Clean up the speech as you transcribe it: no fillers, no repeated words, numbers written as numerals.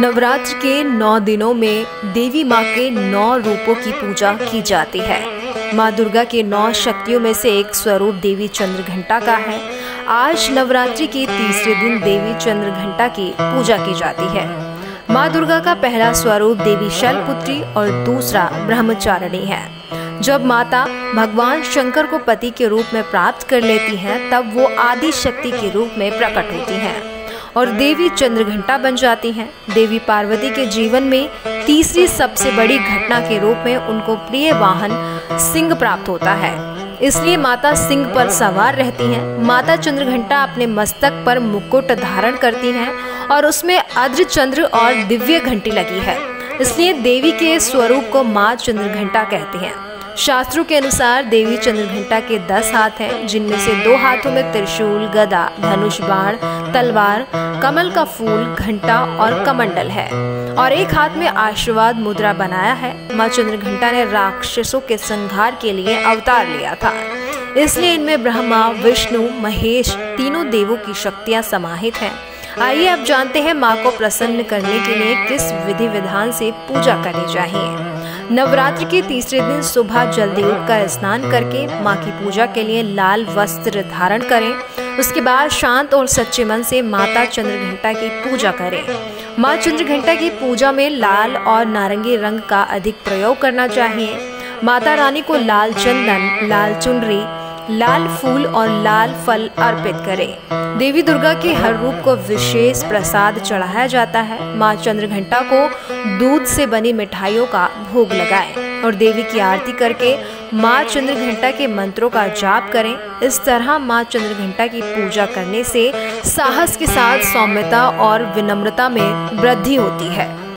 नवरात्र के 9 दिनों में देवी माँ के 9 रूपों की पूजा की जाती है। माँ दुर्गा के 9 शक्तियों में से एक स्वरूप देवी चंद्रघंटा का है। आज नवरात्रि के तीसरे दिन देवी चंद्रघंटा की पूजा की जाती है। माँ दुर्गा का पहला स्वरूप देवी शैलपुत्री और दूसरा ब्रह्मचारिणी है। जब माता भगवान शंकर को पति के रूप में प्राप्त कर लेती हैं, तब वो आदि शक्ति के रूप में प्रकट होती हैं और देवी चंद्रघंटा बन जाती हैं। देवी पार्वती के जीवन में तीसरी सबसे बड़ी घटना के रूप में उनको प्रिय वाहन सिंह प्राप्त होता है, इसलिए माता सिंह पर सवार रहती हैं। माता चंद्रघंटा अपने मस्तक पर मुकुट धारण करती हैं और उसमें अर्ध चंद्र और दिव्य घंटी लगी है, इसलिए देवी के स्वरूप को माँ चंद्रघंटा कहते हैं। शास्त्रों के अनुसार देवी चंद्रघंटा के 10 हाथ हैं, जिनमें से 2 हाथों में त्रिशूल, गदा, धनुष बाण, तलवार, कमल का फूल, घंटा और कमंडल है और एक हाथ में आशीर्वाद मुद्रा बनाया है। माँ चंद्रघंटा ने राक्षसों के संहार के लिए अवतार लिया था, इसलिए इनमें ब्रह्मा, विष्णु, महेश तीनों देवों की शक्तियाँ समाहित हैं। आइए अब जानते हैं माँ को प्रसन्न करने के लिए किस विधि विधान से पूजा करनी चाहिए। नवरात्रि के तीसरे दिन सुबह जल्दी उठकर स्नान करके माँ की पूजा के लिए लाल वस्त्र धारण करें। उसके बाद शांत और सच्चे मन से माता चंद्रघंटा की पूजा करें। माँ चंद्रघंटा की पूजा में लाल और नारंगी रंग का अधिक प्रयोग करना चाहिए। माता रानी को लाल चंदन, लाल चुनरी, लाल फूल और लाल फल अर्पित करें। देवी दुर्गा के हर रूप को विशेष प्रसाद चढ़ाया जाता है। माँ चंद्रघंटा को दूध से बनी मिठाइयों का भोग लगाएं और देवी की आरती करके माँ चंद्रघंटा के मंत्रों का जाप करें। इस तरह माँ चंद्रघंटा की पूजा करने से साहस के साथ सौम्यता और विनम्रता में वृद्धि होती है।